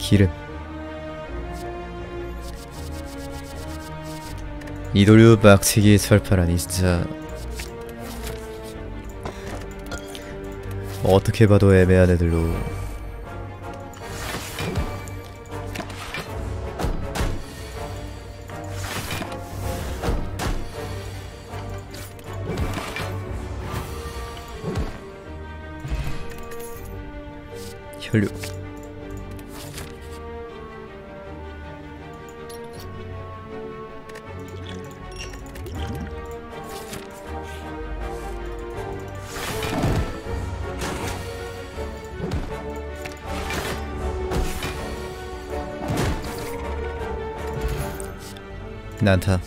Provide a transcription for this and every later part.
기름. 이도류 빡치기 철파라니 진짜 어떻게 봐도 애매한 애들로. 혈류. 난타.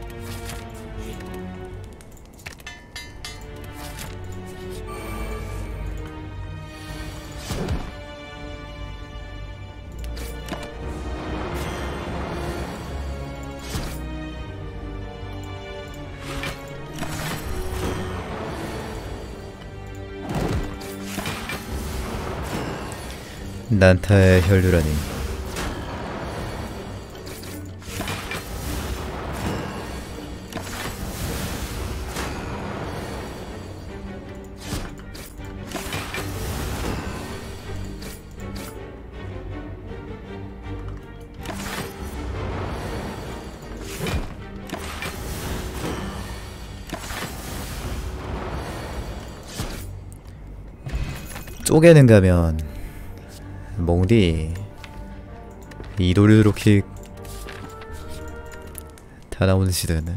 난타의 혈류라니. 쪼개는 가면 몽디 이도류 드롭킥 다 나오는 시대네.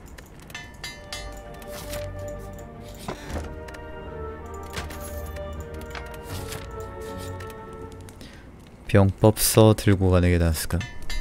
병법서 들고 가는 게 나았을까?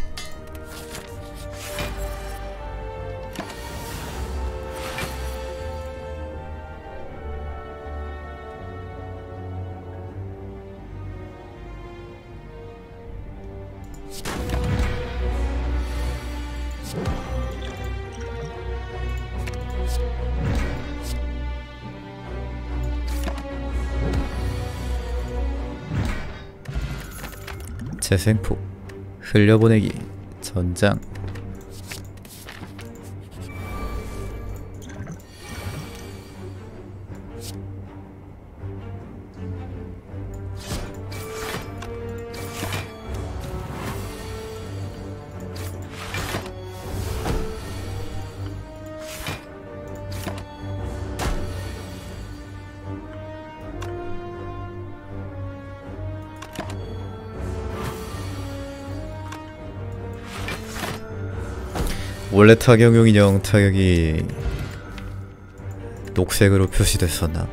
재생포, 흘려보내기, 전장. 원래 타격용 인형 타격이 녹색으로 표시됐었나?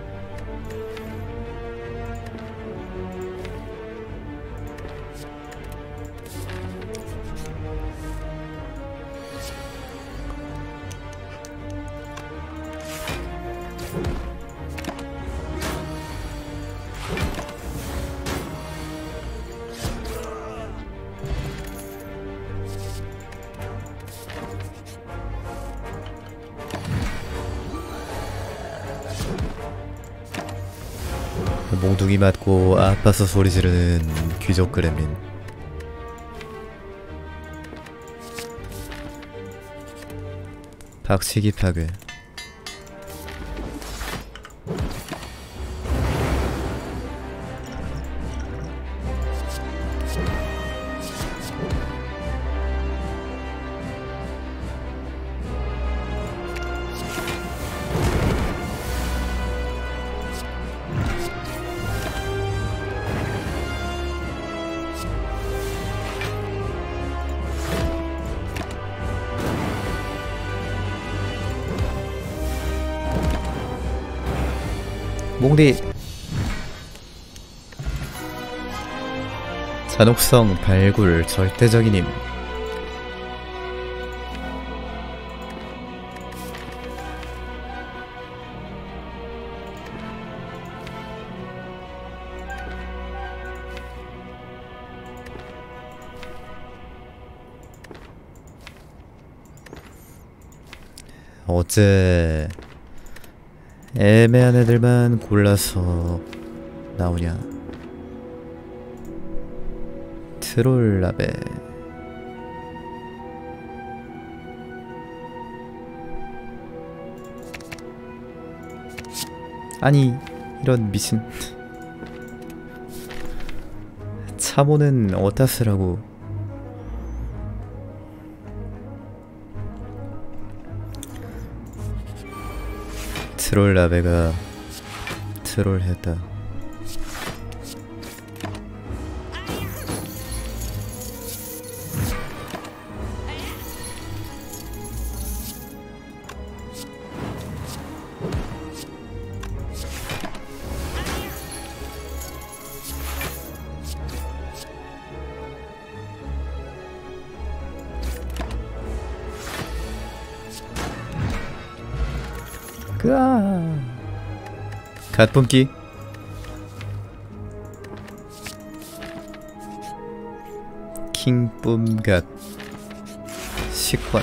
몽둥이 맞고 아파서 소리 지르는 귀족 그렘린. 박치기 파괴. 몽디. 잔혹성 발굴 절대적인 힘. 어째 애매한 애들만 골라서 나오냐. 트롤라베. 아니 이런 미친. 참호는 어따스라고. 트롤라베가 트롤했다. 그아 갓뿜기. 킹뿜갓 식권.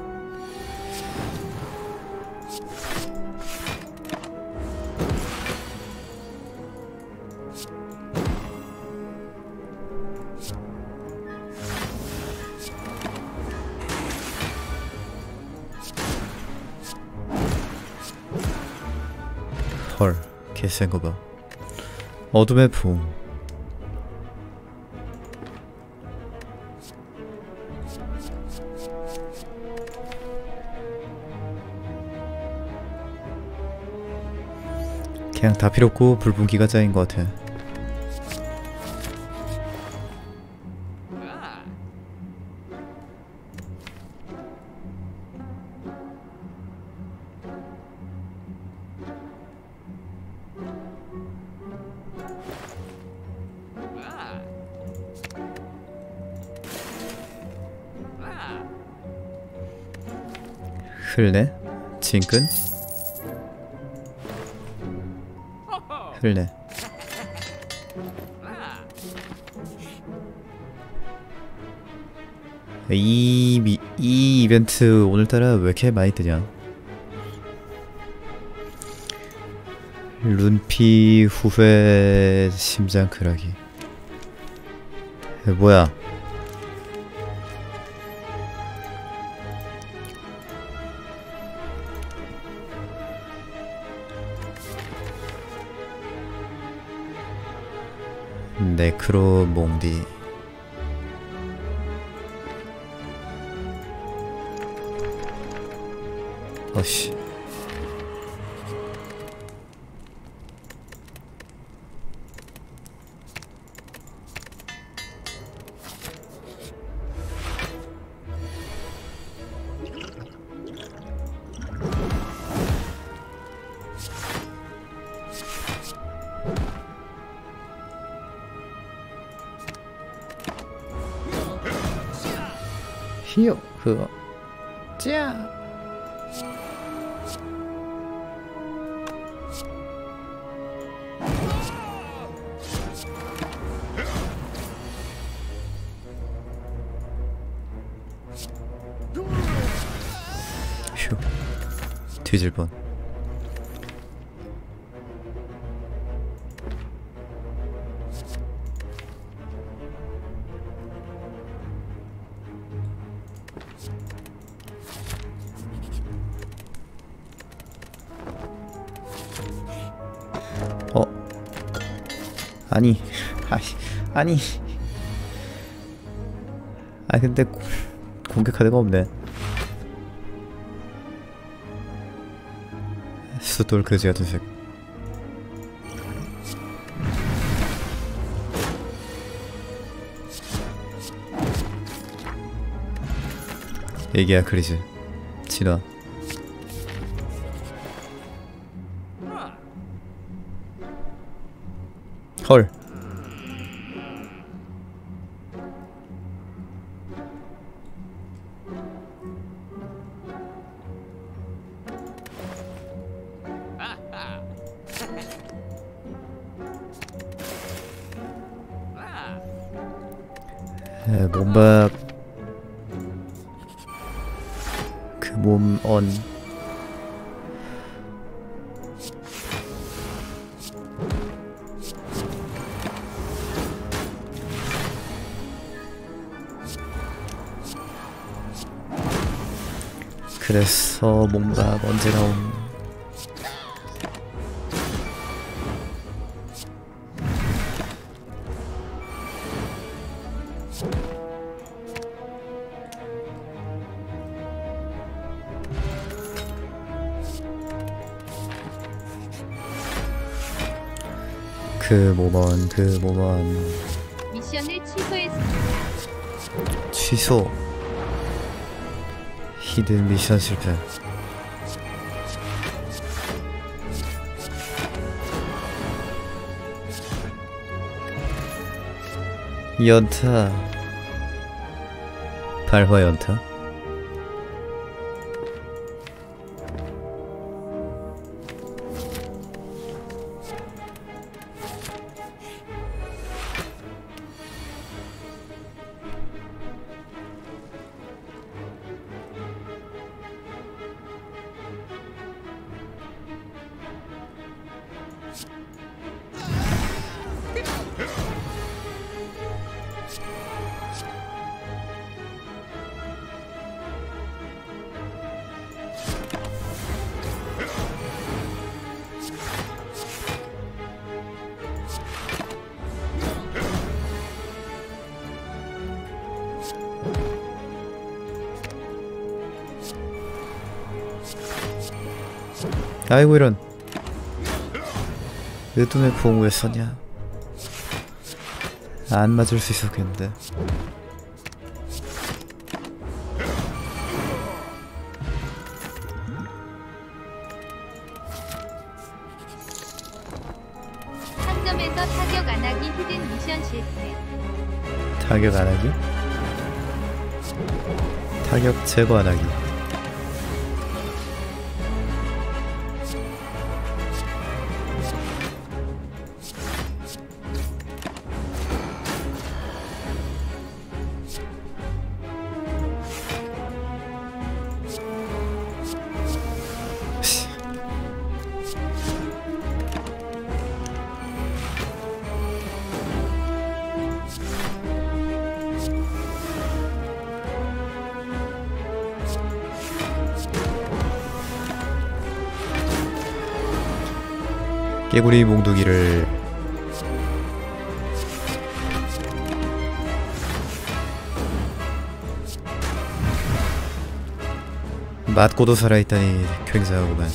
헐, 개센거 봐. 어둠의 붕. 그냥 다 필요 없고 불분기가 짜인 것 같아. 흘레? 진끈? 흘레. 이 이벤트 오늘따라 왜 이렇게 많이 뜨냐? 룬피 후회 심장 크라기. 뭐야? 네크로 몽디. 어씨. 히요 그거 짜. 휴 뒤질 뻔. 아니, 아니. 아 근데 공격할 데가 없네. 수돌 그지 같은 색. 애기야 그리즈 진화. 헐. 몸박 그 몸언. 그래서 뭔가 언제 나옴. 그 모먼 미션을 취소했습니다. 취소. 히든 미션 실패. 연타. 발화 연타. 아이고 이런. 으뜸의 부엉 왜 썼냐. 안 맞을 수 있었겠는데. 상점에서 타격 안하기 히든 미션 실패. 타격 안하기? 타격 제거 안하기. 깨구리 몽둥이를 맞고도 살아있다니 굉장하구만.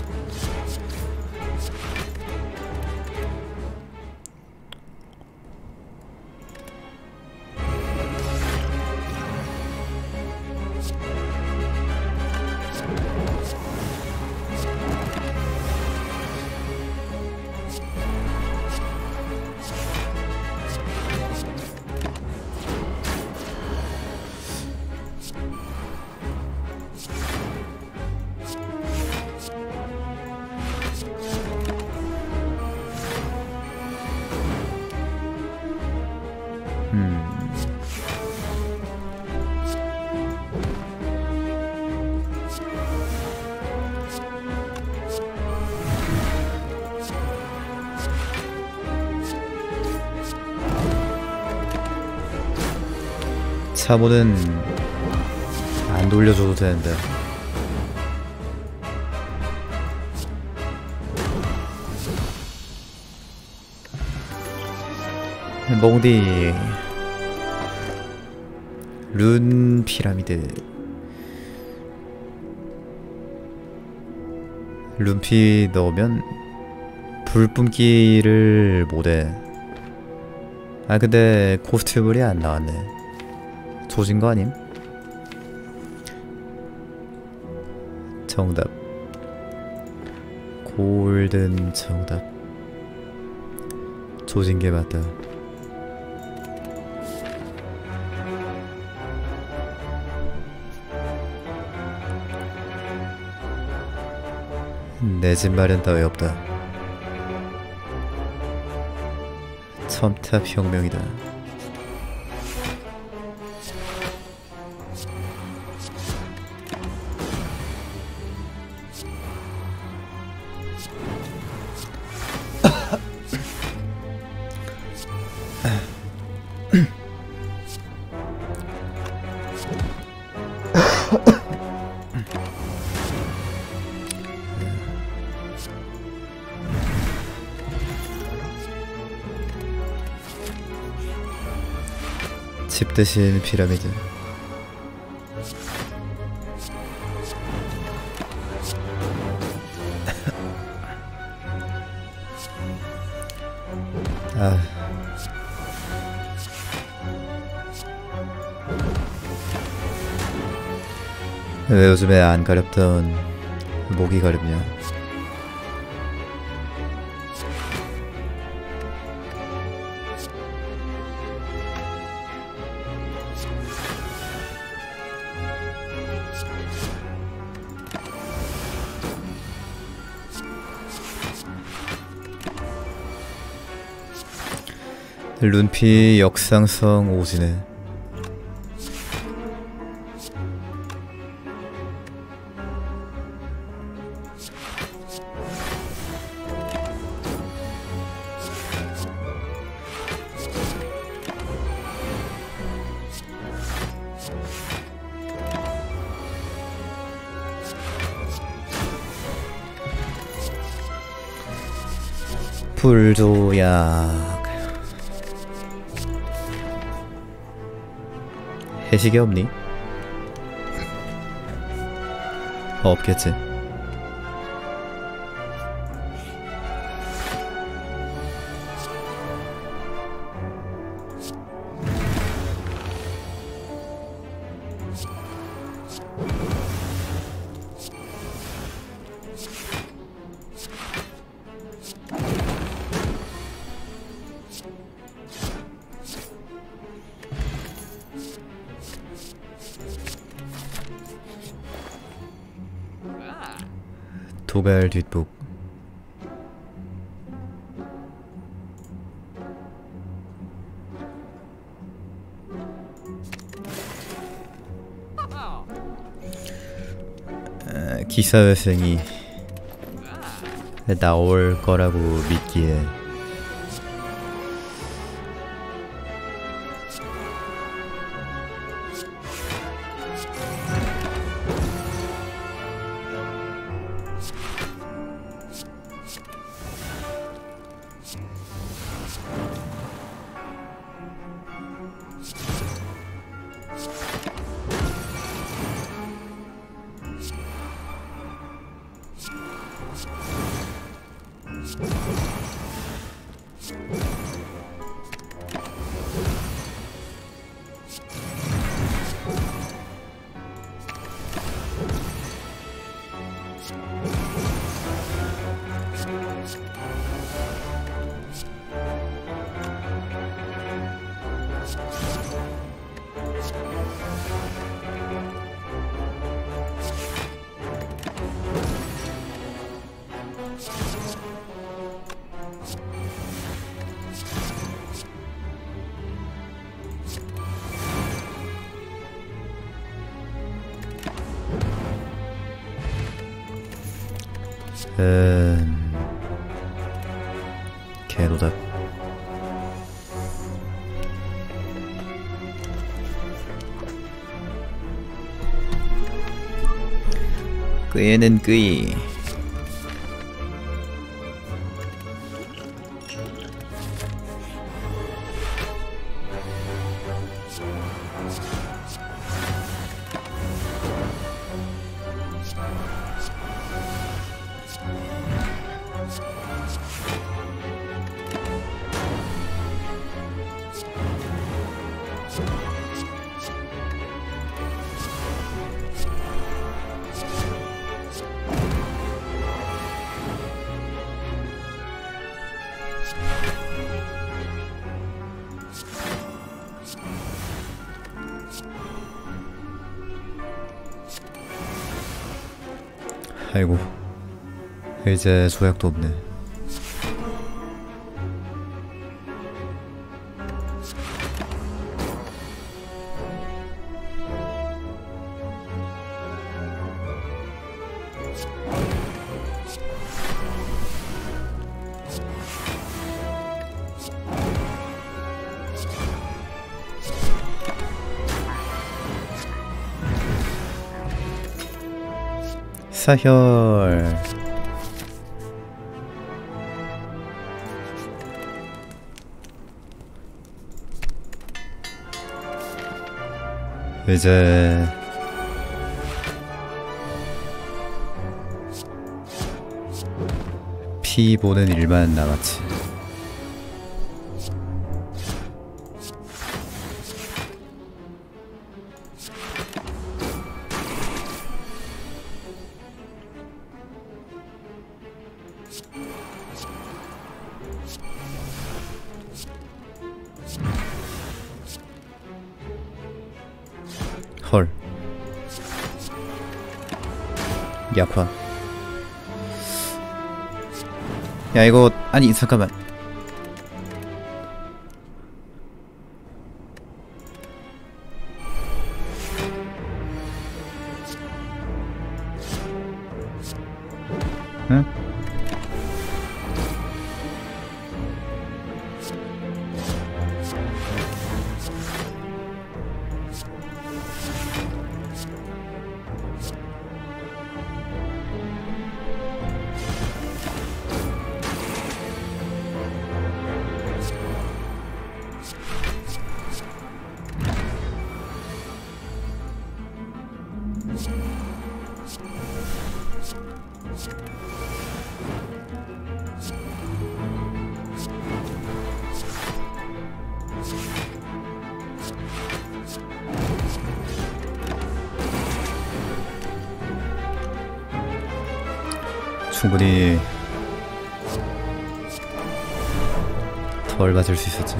사모는 안 돌려줘도 되는데. 몽디 룬 피라미드. 룬피 넣으면 불뿜기를 못해. 아 근데 코스튬물이 안 나왔네. 조진 거 아님? 정답. 골든 정답. 조진 게 맞다. 내 집 마련 따위 없다. 첨탑 혁명이다. 집 대신 피라미드. 아. 왜 요즘에 안 가렵던 목이 가렵냐? 룬피 역상성 오지네. 불조약. 해식이 없니? 없겠지. 도갈 뒷북. 기사회생이 나올 거라고 믿기에 개노답. 끄이는 끄이. 아이고, 이제 조약도 없네. 사혈. 이제 피 보는 일만 남았지. 헐. 약화. 야 이거 아니 잠깐만. 응? 충분히 덜 맞을 수 있었지.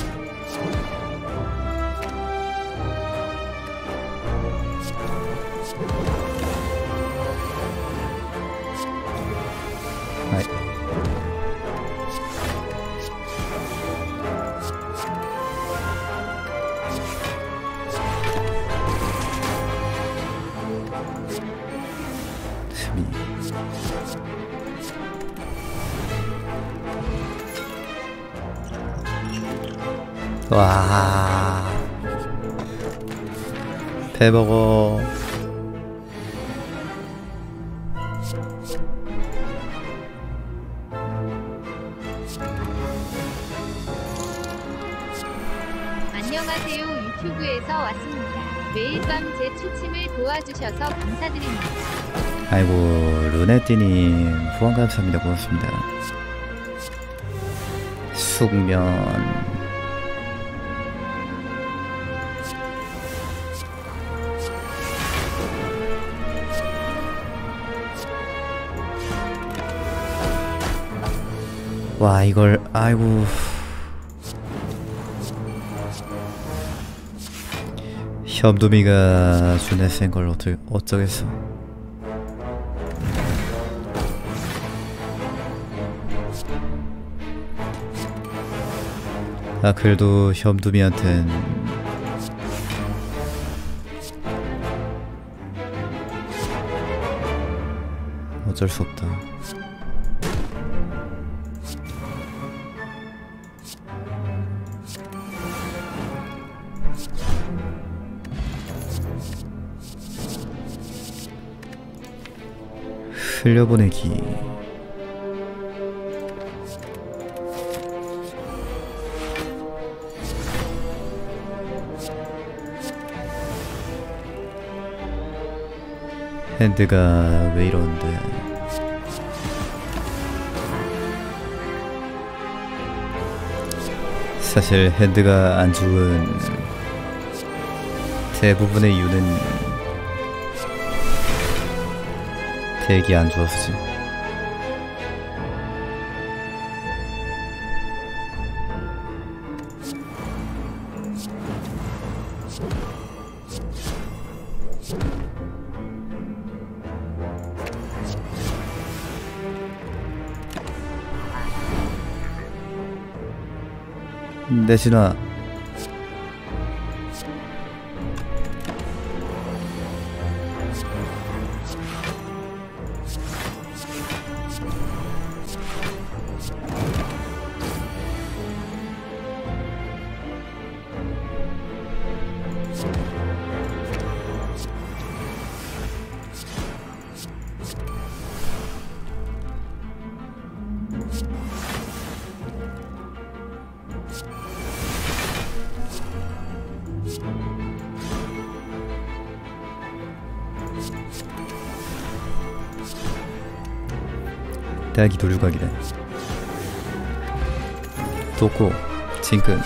아이. 틈이. 와, 배먹어. 안녕하세요. 유튜브에서 왔습니다. 매일 밤 제 취침을 도와주셔서 감사드립니다. 아이고, 루네띠님 후원 감사합니다. 고맙습니다. 숙면. 와 이걸 아이고. 현두미가 준에 센 걸 어쩌겠어. 아 그래도 현두미한텐 어쩔 수 없다. 흘려보내기. 핸드가 왜 이러는데. 사실 핸드가 안 좋은 대부분의 이유는 덱이 안 좋았지. 내신아. 딸기 도류각이다. 도코 진근.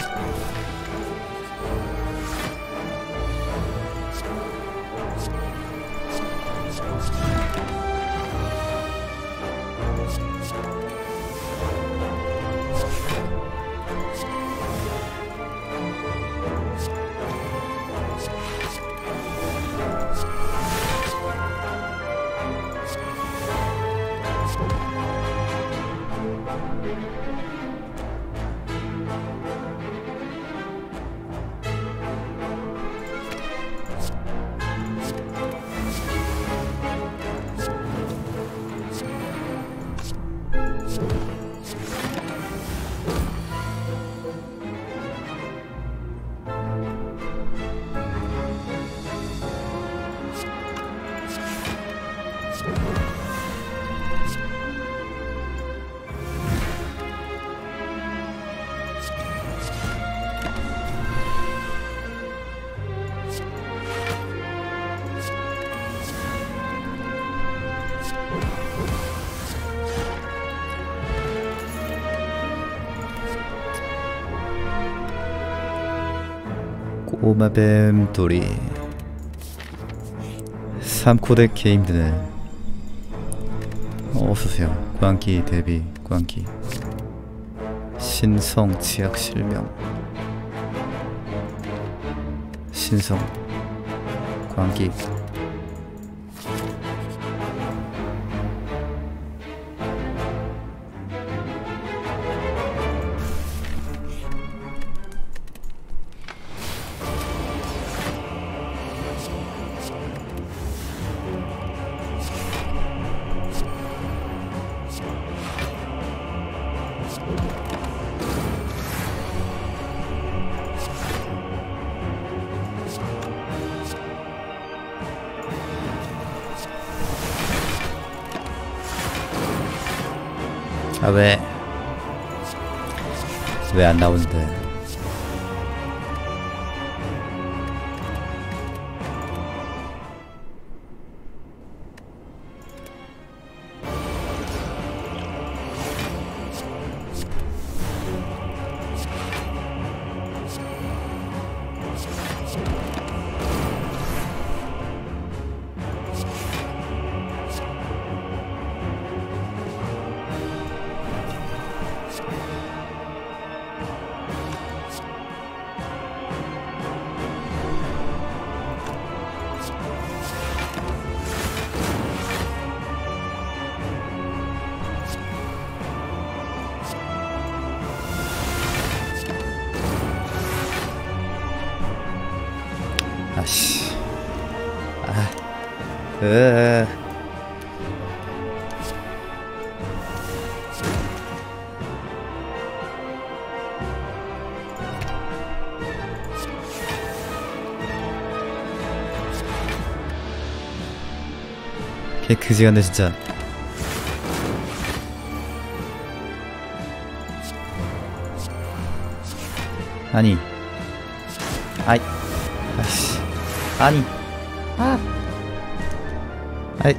꼬마뱀돌이 3코덱 게임드네. 어서오세요. 꽝기 데뷔 꽝기 신성 치약 실명 신성 꽝기. 아 왜 안 나오는데? 아씨. 개 그지같네 진짜. 아니 아이 아씨 아니 아이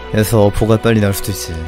그래서 어포가 빨리 나올 수도 있지.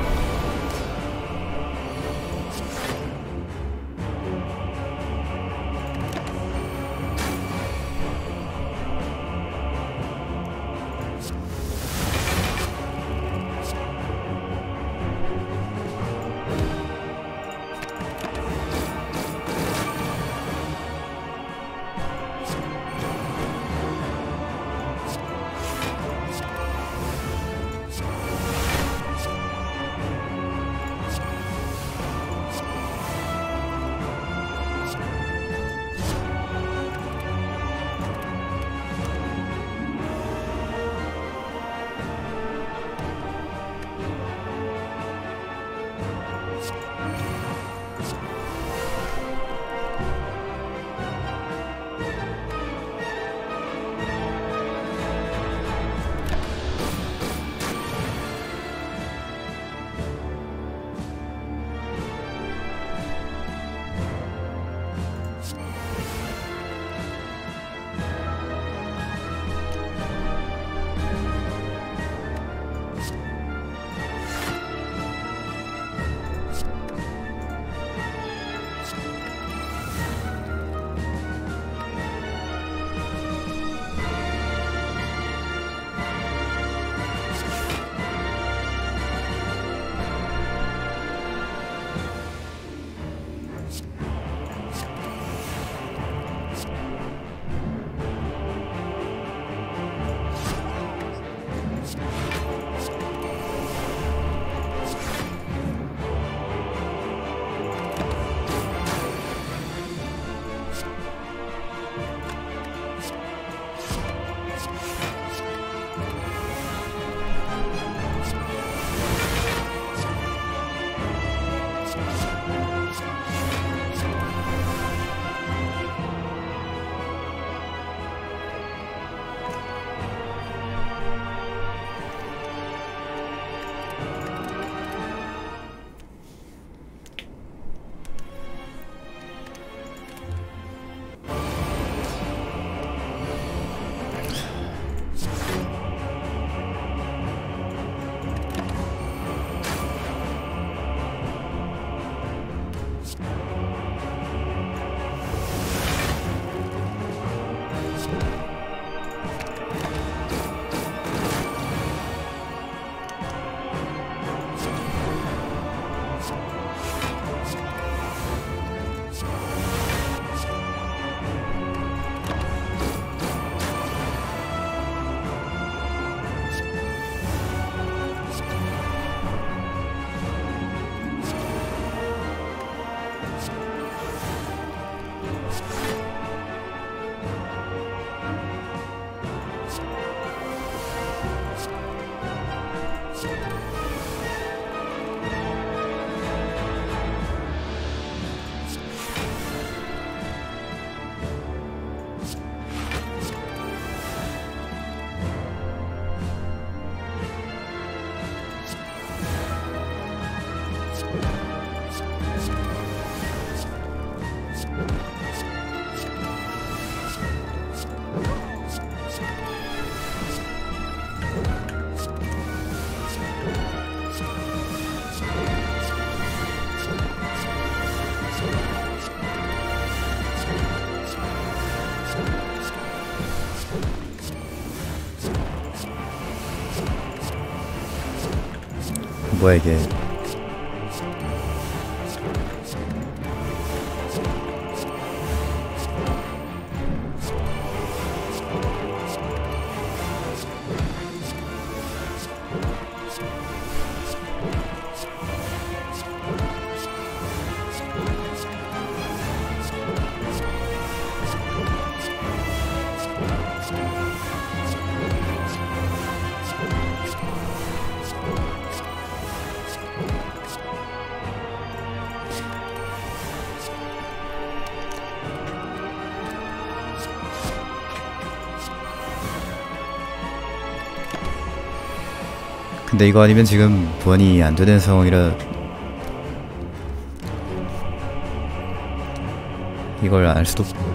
뭐야 이게. 근데 이거 아니면 지금 보안이 안 되는 상황이라 이걸 알 수도 없고.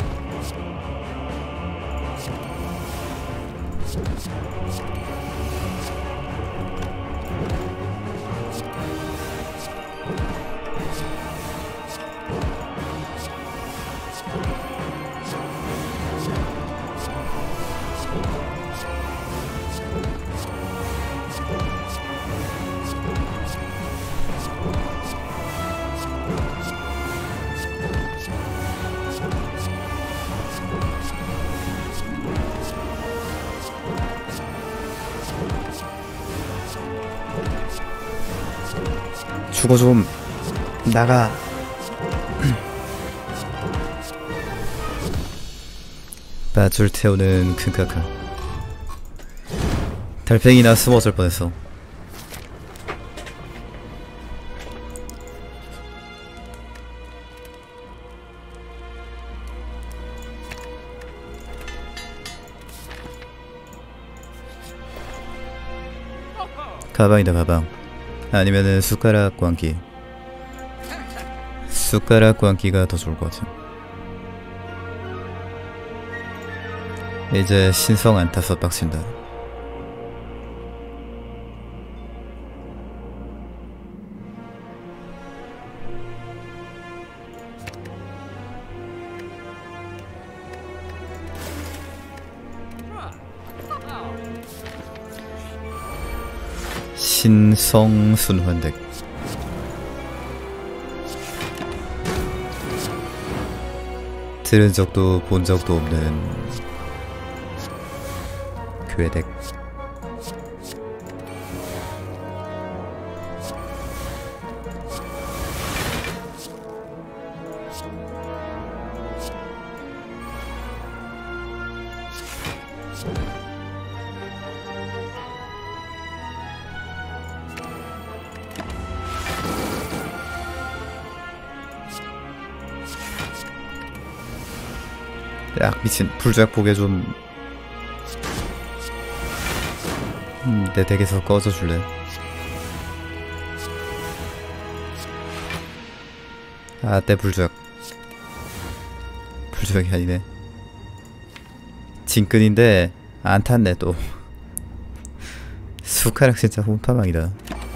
죽어 좀. 나가. 밧줄 태우는 큰카카. 달팽이나 숨어질 뻔했어. 가방이다 가방. 아니면은 숟가락 꽝기. 숟가락 꽝기가 더 좋을 것 같아. 이제 신성 안 타서 빡친다. 신성 순환덱. 들은 적도 본 적도 없는 괴덱. 야 미친. 불조약 보게 좀. 내 덱에서 꺼져줄래? 아, 내 불조약. 불조약이 아니네. 진끈인데 안 탔네 또. 숟가락 진짜 혼파망이다.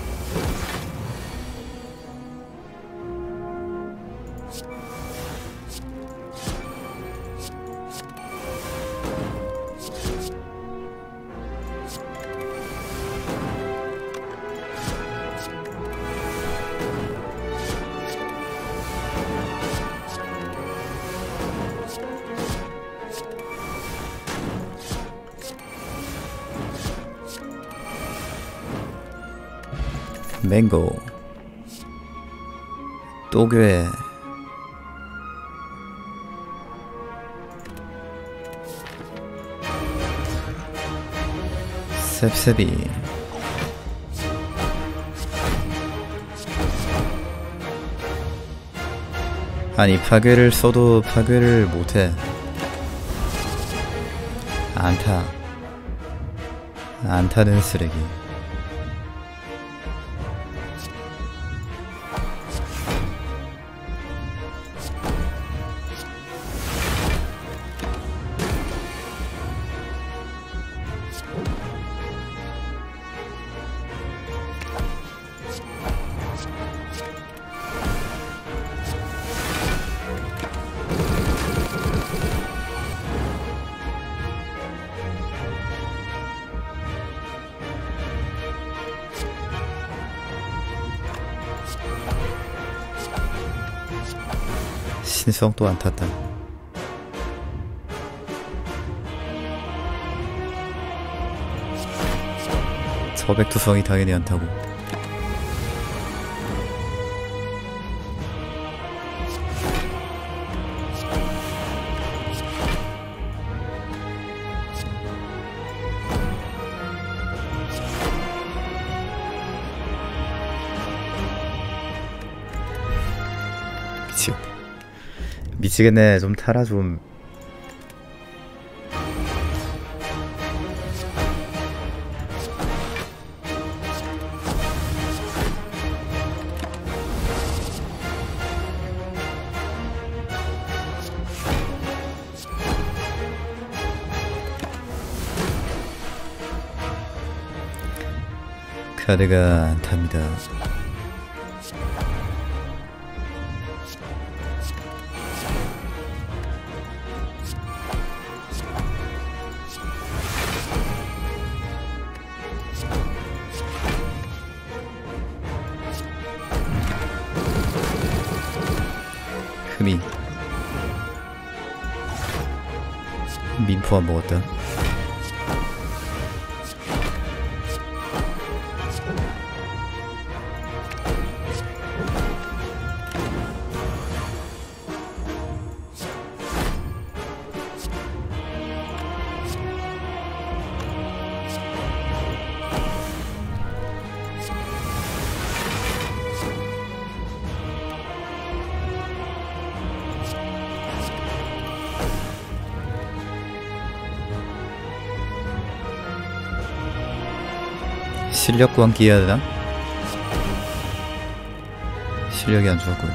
맹고 또괴. 셉셉이. 아니 파괴를 써도 파괴를 못해. 안타. 안타는 쓰레기. 신성 또 안 탔다. 저백투성이 당연히 안 타고. 미치겠네. 좀 타라 좀. 카드가 안 탑니다. 흠이 민포 안 먹었다. 실력 구한기 해야 되나? 실력이 안 좋았군.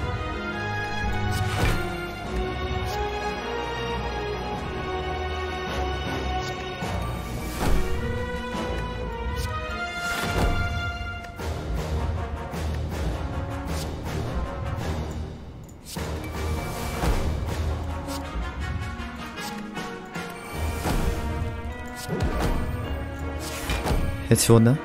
해치웠나?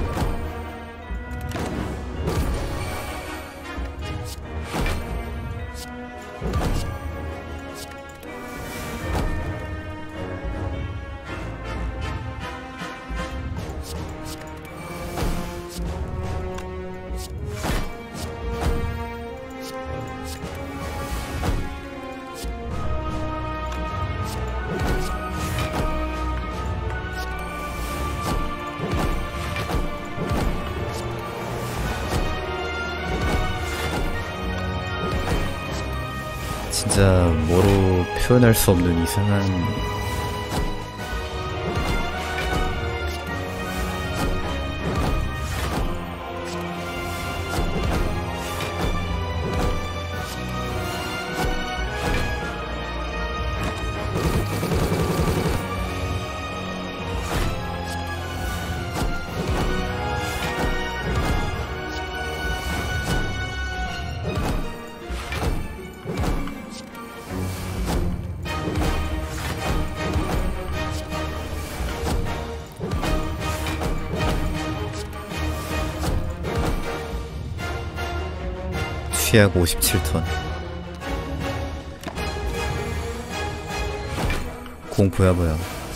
진짜 뭐로 표현할 수 없는 이상한 취약 57턴. 공포야 뭐야.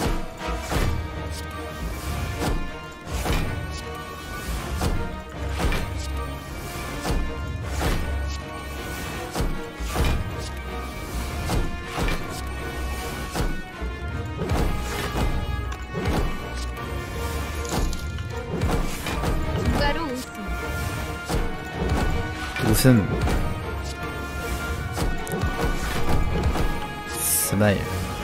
중가로 웃음. 웃음. 스마일.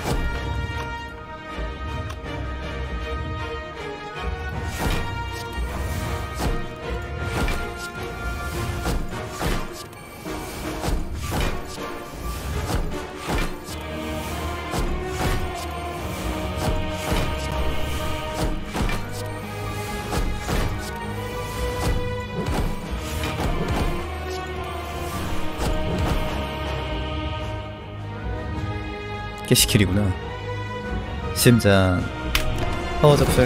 게시킬이구나. 심장. 접살.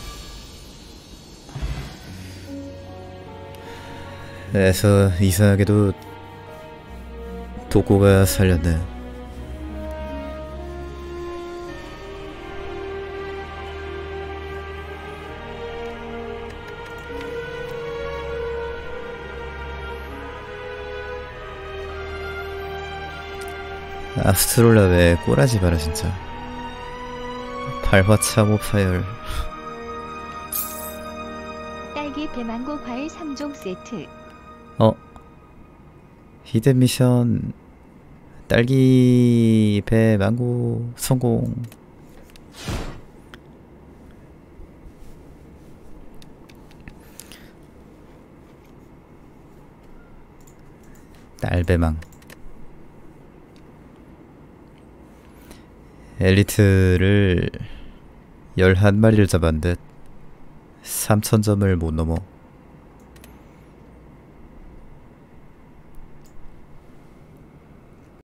에서 이상하게도 도코가 살렸네. 아스트롤라 왜 꼬라지 마라 진짜. 발화참호 파열. 딸기 배망고 과일 3종 세트. 히든 미션 딸기 배 망고 성공. 딸배망. 엘리트를 11마리를 잡았는데 3000점을 못 넘어.